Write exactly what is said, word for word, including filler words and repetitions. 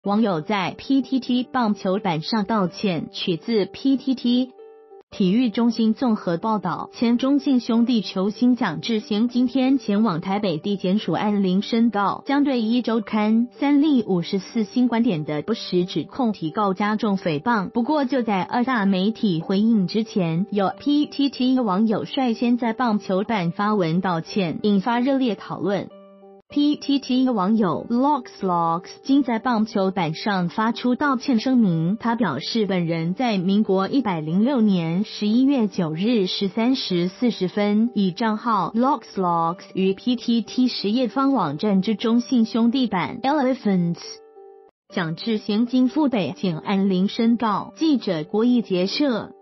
网友在 P T T 棒球版上道歉，取自 P T T 体育中心综合报道。前中信兄弟球星蒋志贤今天前往台北地检署安林申告，将对一周刊三立五十四新观点的不实指控提告加重诽谤。不过就在二大媒体回应之前，有 P T T 网友率先在棒球版发文道歉，引发热烈讨论。P T T 网友 Loxlox 今在棒球版上发出道歉声明，他表示本人在民国一百零六年十一月九日十三时四十分以账号 Loxlox 于 P T T 实业方网站之中信兄弟版 Elephants蒋志贤经赴北检安林申告。记者郭义杰摄。